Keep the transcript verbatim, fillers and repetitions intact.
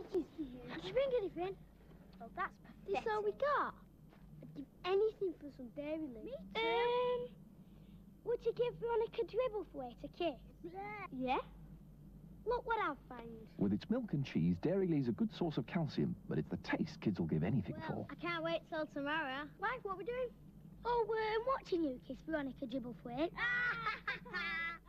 cookies for you. Did you bring anything? Oh, that's pathetic. This all we got? I'd give anything for some Dairylea. Me too. Um, would you give Veronica Dribblethwaite a kiss? Yeah? Look what I've found. With its milk and cheese, Dairylea a good source of calcium, but it's the taste kids will give anything Well, for. I can't wait till tomorrow. Why, what are we doing? Oh, we're watching you kiss Veronica Dribblethwaite.